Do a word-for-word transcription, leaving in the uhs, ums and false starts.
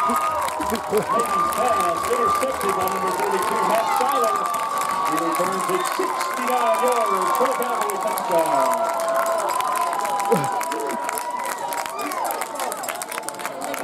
Navy pass intercepted by number thirty-two, Matt Siler. He returns it sixty-nine yards for the Cowboys touchdown.